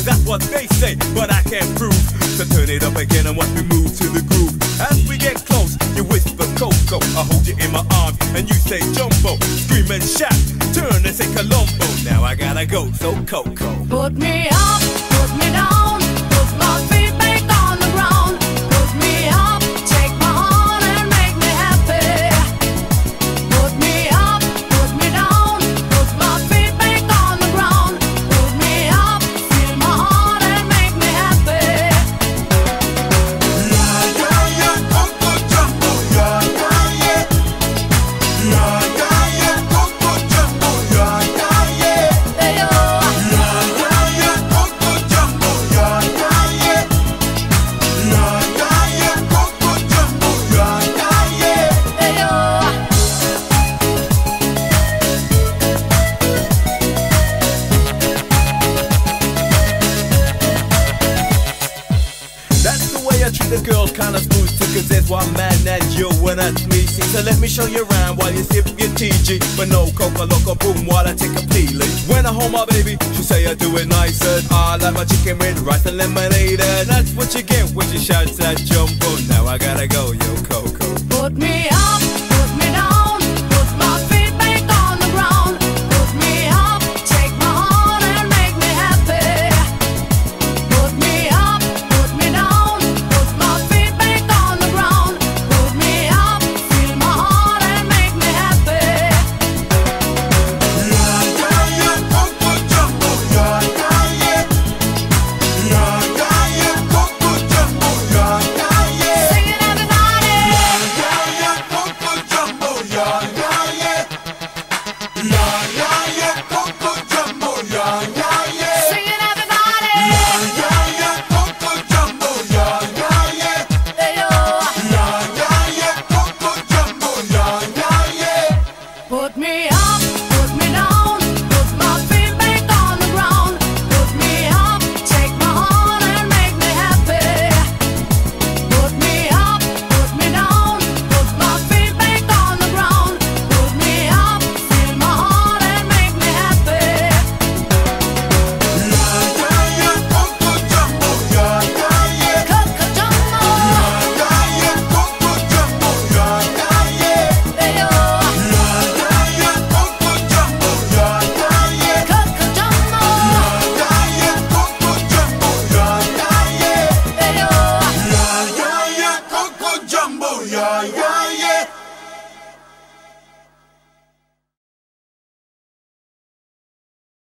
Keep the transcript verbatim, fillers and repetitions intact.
that's what they say, but I can't prove. So turn it up again and watch me move to the groove. As we get close, you whisper Coco, I hold you in my arms and you say Jamboo. Scream and shout, turn and say Colombo. Now I gotta go, so Coco. Put me up, put me down, put my feet back on the ground. Put me up, take my heart and make me happy. Put me up, put me down, put my feet back on the ground. Put me up, feel my heart and make me happy. Yeah, yeah, yeah, Coco Jamboo. Yeah, yeah, yeah. Yeah, yeah, yeah, Coco Jamboo. Yeah, yeah, yeah. Hey, oh. Yeah, yeah, yeah, Coco Jamboo. Yeah, yeah, yeah. Yeah, yeah, yeah, Coco Jamboo. Yeah, yeah, yeah. Hey, oh. That's the way I treat the girls, kinda smooth too, cause there's one man that you and that's me. See, so let me show you around while you sip your T G. But no Coca Loco boom while I take a peeling. When I hold my baby, she say I do it nicer. I like my chicken with rice and lemonade, and that's what you get when she shouts at Jamboo. Now I gotta go, yo.